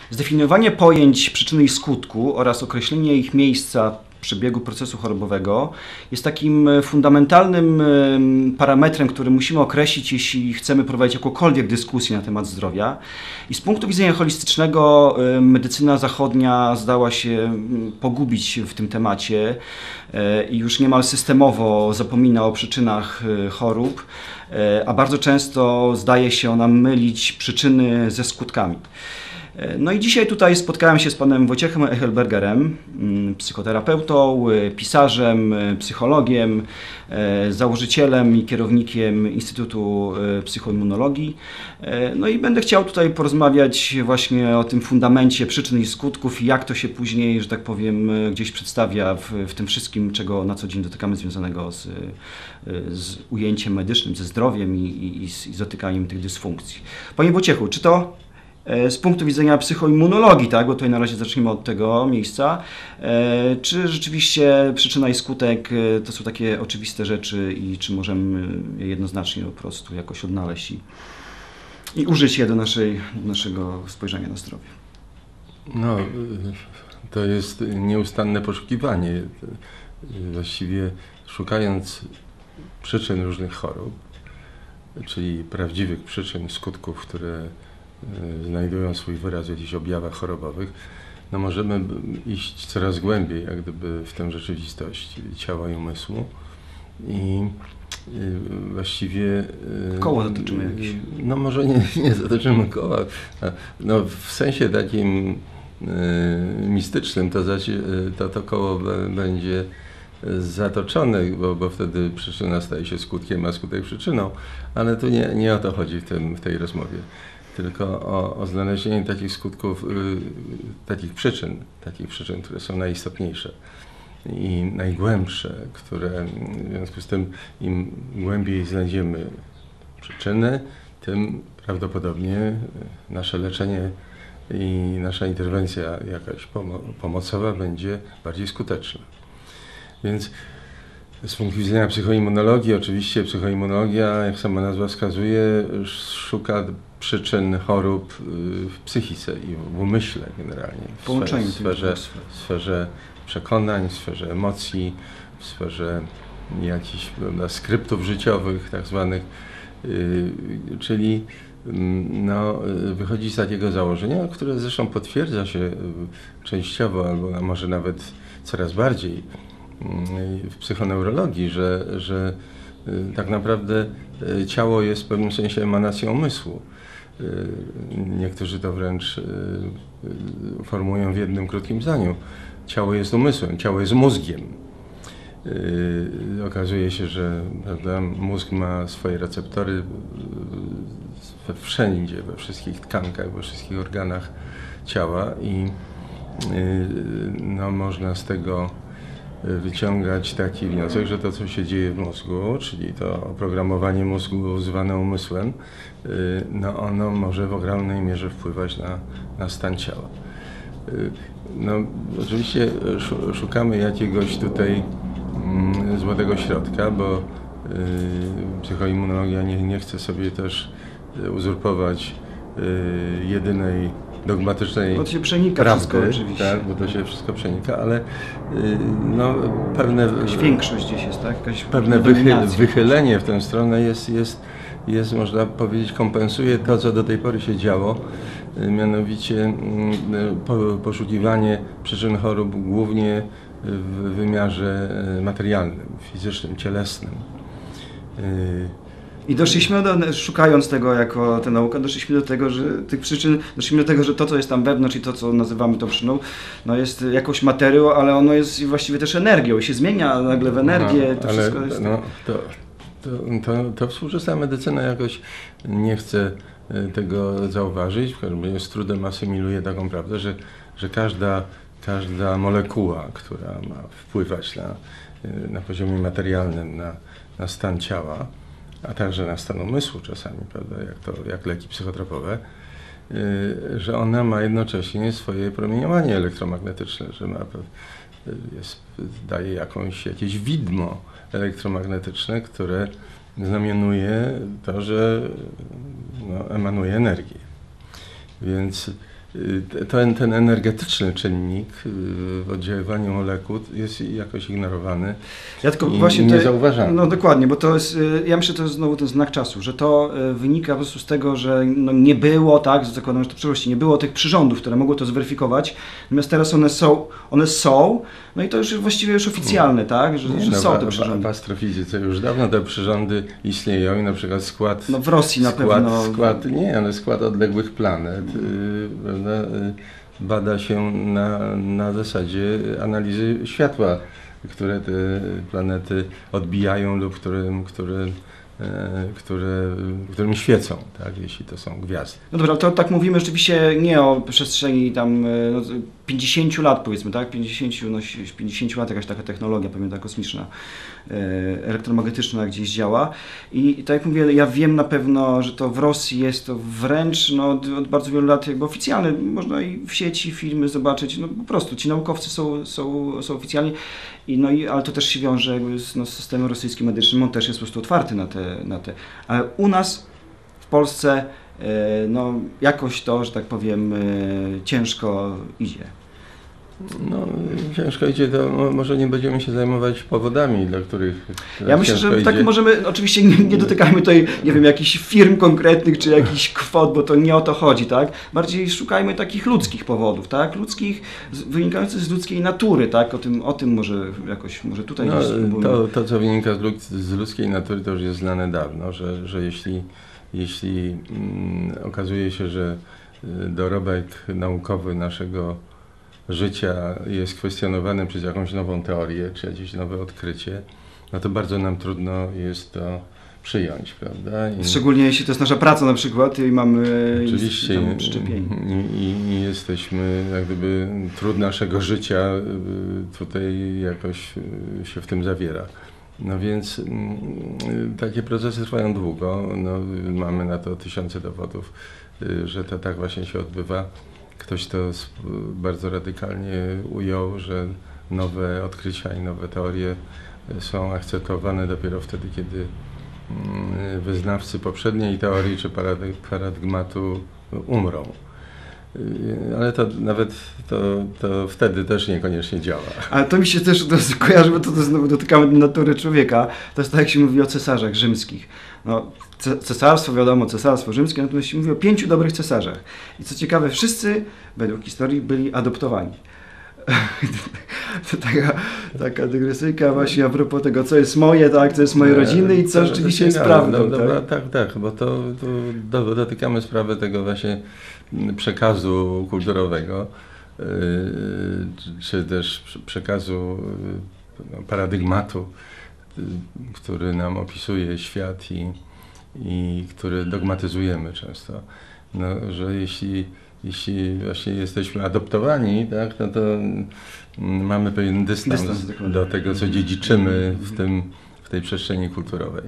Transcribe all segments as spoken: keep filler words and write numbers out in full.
Zdefiniowanie pojęć przyczyny i skutku oraz określenie ich miejsca w przebiegu procesu chorobowego jest takim fundamentalnym parametrem, który musimy określić, jeśli chcemy prowadzić jakąkolwiek dyskusję na temat zdrowia. I z punktu widzenia holistycznego medycyna zachodnia zdała się pogubić w tym temacie i już niemal systemowo zapomina o przyczynach chorób, a bardzo często zdaje się ona mylić przyczyny ze skutkami. No i dzisiaj tutaj spotkałem się z panem Wojciechem Echelbergerem, psychoterapeutą, pisarzem, psychologiem, założycielem i kierownikiem Instytutu Psychoimmunologii. No i będę chciał tutaj porozmawiać właśnie o tym fundamencie przyczyn i skutków i jak to się później, że tak powiem, gdzieś przedstawia w, w tym wszystkim, czego na co dzień dotykamy, związanego z, z ujęciem medycznym, ze zdrowiem i, i, i z dotykaniem tych dysfunkcji. Panie Wojciechu, czy to z punktu widzenia psychoimmunologii, tak, bo tutaj na razie zacznijmy od tego miejsca, czy rzeczywiście przyczyna i skutek to są takie oczywiste rzeczy i czy możemy je jednoznacznie po prostu jakoś odnaleźć i, i użyć je do, naszej, do naszego spojrzenia na zdrowie? No, to jest nieustanne poszukiwanie. Właściwie szukając przyczyn różnych chorób, czyli prawdziwych przyczyn, skutków, które znajdują swój wyraz w jakichś objawach chorobowych, no możemy iść coraz głębiej, jak gdyby w tę rzeczywistość ciała i umysłu i właściwie... Koło zatoczymy jakieś. No może nie, nie zatoczymy koła. No w sensie takim mistycznym to, to, to koło będzie zatoczone, bo, bo wtedy przyczyna staje się skutkiem, a skutek przyczyną, ale tu nie, nie o to chodzi w, tym, w tej rozmowie. Tylko o, o znalezienie takich skutków, y, takich przyczyn, takich przyczyn, które są najistotniejsze i najgłębsze, które w związku z tym im głębiej znajdziemy przyczyny, tym prawdopodobnie nasze leczenie i nasza interwencja jakaś pomo pomocowa będzie bardziej skuteczna. Więc z punktu widzenia psychoimmunologii, oczywiście psychoimmunologia, jak sama nazwa wskazuje, szuka przyczyn chorób w psychice i w umyśle generalnie. W Połączeniu w sferze, w sferze przekonań, w sferze emocji, w sferze jakichś skryptów życiowych tak zwanych, czyli no, wychodzi z takiego założenia, które zresztą potwierdza się częściowo, albo może nawet coraz bardziej w psychoneurologii, że, że tak naprawdę ciało jest w pewnym sensie emanacją umysłu. Niektórzy to wręcz formułują w jednym krótkim zdaniu. Ciało jest umysłem, ciało jest mózgiem. Okazuje się, że prawda, mózg ma swoje receptory we wszędzie, we wszystkich tkankach, we wszystkich organach ciała i no, można z tego wyciągać taki wniosek, że to, co się dzieje w mózgu, czyli to oprogramowanie mózgu zwane umysłem, no ono może w ogromnej mierze wpływać na, na stan ciała. No, oczywiście szukamy jakiegoś tutaj mm, złotego środka, bo y, psychoimmunologia nie, nie chce sobie też uzurpować y, jedynej dogmatycznej bo to się przenika prawdy, wszystko oczywiście. Tak, bo to się wszystko przenika, ale y, no, pewne... Jakaś większość gdzieś jest, tak? Jakaś pewne wychy, wychylenie w tę stronę jest, jest, jest, można powiedzieć, kompensuje to, co do tej pory się działo, y, mianowicie y, po, poszukiwanie przyczyn chorób głównie w wymiarze materialnym, fizycznym, cielesnym. Y, I doszliśmy, do, szukając tego jako tę naukę, doszliśmy do tego, że tych przyczyn, doszliśmy do tego, że to, co jest tam wewnątrz i to, co nazywamy tą przyczyną, no jest jakąś materią, ale ono jest właściwie też energią i się zmienia nagle w energię. No, to ale wszystko jest... no, to, to, to, to współczesna medycyna jakoś nie chce tego zauważyć, w każdym razie z trudem asymiluje taką prawdę, że, że każda, każda molekuła, która ma wpływać na, na poziomie materialnym na, na stan ciała, a także na stan umysłu czasami, prawda, jak, to, jak leki psychotropowe, yy, że ona ma jednocześnie swoje promieniowanie elektromagnetyczne, że ma, jest, daje jakąś, jakieś widmo elektromagnetyczne, które znamionuje to, że no, emanuje energię. Więc ten, ten energetyczny czynnik w oddziaływaniu molekuł jest jakoś ignorowany ja tylko i właśnie niezauważany. No dokładnie, bo to jest, ja myślę, że to jest znowu ten znak czasu, że to wynika po prostu z tego, że no nie było, tak, zakładam, że to w przyszłości nie było tych przyrządów, które mogły to zweryfikować, natomiast teraz one są, one są, no i to już właściwie już oficjalne, tak, że, Nie, że no, są w, te przyrządy. W astrofizyce już dawno te przyrządy istnieją i na przykład skład... No w Rosji na skład, pewno... Skład, nie, ale skład odległych planet yy, prawda, yy, bada się na, na zasadzie analizy światła, które te planety odbijają lub którym, które, które, którym świecą, tak, jeśli to są gwiazdy. No dobra, to tak mówimy rzeczywiście nie o przestrzeni tam no, pięćdziesięciu lat powiedzmy, tak? pięćdziesięciu, no, pięćdziesięciu lat jakaś taka technologia, pamiętam, kosmiczna, elektromagnetyczna gdzieś działa. I, I tak jak mówię, ja wiem na pewno, że to w Rosji jest to wręcz no, od, od bardzo wielu lat jakby oficjalne. Można i w sieci filmy zobaczyć, no po prostu ci naukowcy są, są, są oficjalni. I, no i, ale to też się wiąże jakby z no, systemem rosyjskim medycznym, on też jest po prostu otwarty na te, na te. Ale u nas w Polsce no jakoś to, że tak powiem, ciężko idzie. No, ciężko idzie, to może nie będziemy się zajmować powodami, dla których Ja myślę, że idzie. tak możemy, oczywiście nie, nie dotykajmy tutaj, nie wiem, jakichś firm konkretnych, czy jakichś kwot, bo to nie o to chodzi, tak? Bardziej szukajmy takich ludzkich powodów, tak? Ludzkich, wynikających z ludzkiej natury, tak? O tym, o tym może jakoś, może tutaj no, gdzieś spróbujmy. to, to, co wynika z, lud, z ludzkiej natury, to już jest znane dawno, że, że jeśli, jeśli mm, okazuje się, że dorobek naukowy naszego życia jest kwestionowany przez jakąś nową teorię, czy jakieś nowe odkrycie, no to bardzo nam trudno jest to przyjąć, prawda? I szczególnie jeśli to jest nasza praca na przykład i mamy oczywiście przyczepieni. I, i jesteśmy, jak gdyby trud naszego życia tutaj jakoś się w tym zawiera. No więc takie procesy trwają długo, no, mamy na to tysiące dowodów, że to tak właśnie się odbywa. Ktoś to bardzo radykalnie ujął, że nowe odkrycia i nowe teorie są akceptowane dopiero wtedy, kiedy wyznawcy poprzedniej teorii czy paradygmatu umrą. Ale to nawet to, to wtedy też niekoniecznie działa. Ale to mi się też to kojarzy, bo to, to znowu dotykamy natury człowieka. To jest tak, jak się mówi o cesarzach rzymskich. No, cesarstwo, wiadomo, cesarstwo rzymskie, natomiast się mówi o pięciu dobrych cesarzach. I co ciekawe, wszyscy według historii byli adoptowani. To taka, taka dygresyjka właśnie a propos tego, co jest moje, tak, co jest moje rodziny i co rzeczywiście jest prawdą. No, tak? tak, tak, bo to, to dotykamy sprawy tego właśnie przekazu kulturowego, czy też przekazu paradygmatu, który nam opisuje świat i, i który dogmatyzujemy często. No, że jeśli Jeśli właśnie jesteśmy adoptowani, tak, no to mamy pewien dystans, dystans do tego, co dziedziczymy w, tym, w tej przestrzeni kulturowej.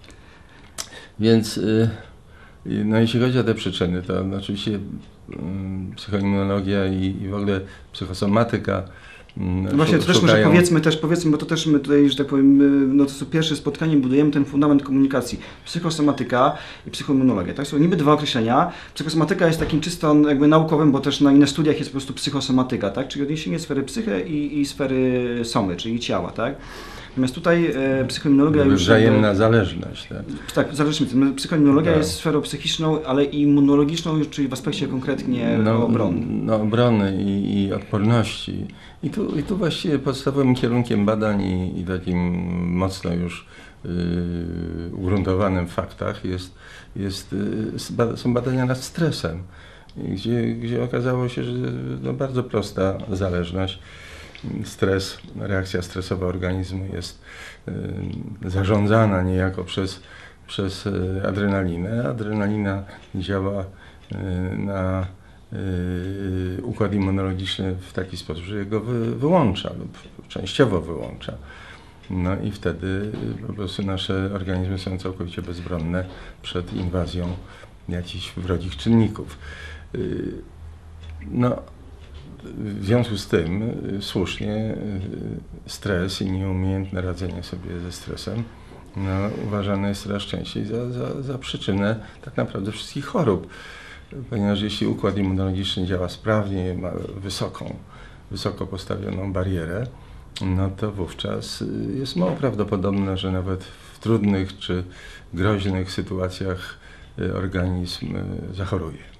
Więc no, jeśli chodzi o te przyczyny, to no, oczywiście psychoimmunologia i, i w ogóle psychosomatyka. No właśnie, to też może powiedzmy, też powiedzmy, bo to też my tutaj, że tak powiem, no to są pierwsze spotkanie, budujemy ten fundament komunikacji. Psychosomatyka i psychoimmunologia, tak? Są niby dwa określenia. Psychosomatyka jest takim czysto jakby naukowym, bo też na innych studiach jest po prostu psychosomatyka, tak? Czyli odniesienie sfery psyche i, i sfery somy, czyli ciała, tak? Natomiast tutaj e, psychoimmunologia już... Wzajemna zależność, tak? Tak, zależność. Psychoimmunologia tak. jest sferą psychiczną, ale i immunologiczną, czyli w aspekcie konkretnie no, obronnym. No, obrony i, i odporności. I tu, I tu właściwie podstawowym kierunkiem badań i, i takim mocno już yy, ugruntowanym w faktach jest, jest, yy, są badania nad stresem, gdzie, gdzie okazało się, że no, bardzo prosta zależność. Stres, reakcja stresowa organizmu jest y, zarządzana niejako przez, przez y, adrenalinę. Adrenalina działa y, na y, układ immunologiczny w taki sposób, że go wy, wyłącza lub częściowo wyłącza. No i wtedy y, po prostu nasze organizmy są całkowicie bezbronne przed inwazją jakichś wrogich czynników. Y, no, W związku z tym słusznie stres i nieumiejętne radzenie sobie ze stresem no, uważane jest coraz częściej za, za, za przyczynę tak naprawdę wszystkich chorób. ponieważ jeśli układ immunologiczny działa sprawnie, ma wysoką, wysoko postawioną barierę, no to wówczas jest mało prawdopodobne, że nawet w trudnych czy groźnych sytuacjach organizm zachoruje.